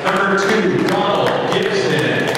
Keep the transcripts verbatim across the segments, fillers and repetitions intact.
Number two, Donald Gipson.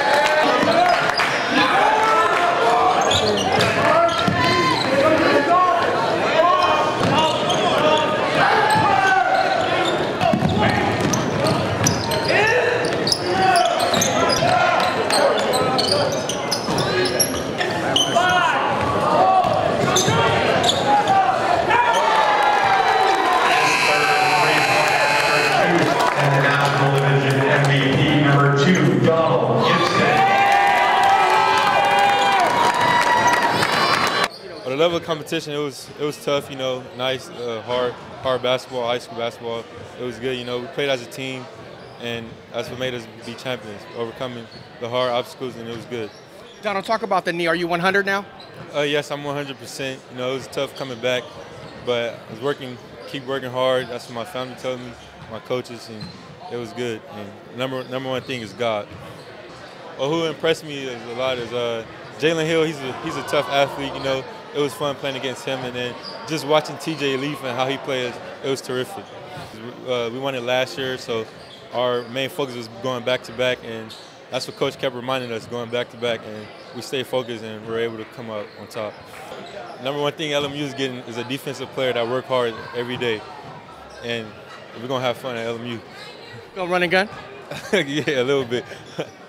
The level of competition, it was it was tough, you know, nice, uh, hard, hard basketball, high school basketball. It was good, you know. We played as a team, and that's what made us be champions, overcoming the hard obstacles, and it was good. Donald, talk about the knee. Are you one hundred now? Uh, yes, I'm one hundred percent. You know, it was tough coming back, but I was working, keep working hard. That's what my family told me, my coaches, and it was good. And number number one thing is God. Well, who impressed me is a lot is uh, Jalen Hill. He's a he's a tough athlete, you know. It was fun playing against him, and then just watching T J Leaf and how he plays, it was terrific. Uh, we won it last year, so our main focus was going back to back, and that's what Coach kept reminding us, going back to back, and we stayed focused and we're able to come out on top. Number one thing L M U is getting is a defensive player that work hard every day, and we're gonna have fun at L M U. Go run and gun? Yeah, a little bit.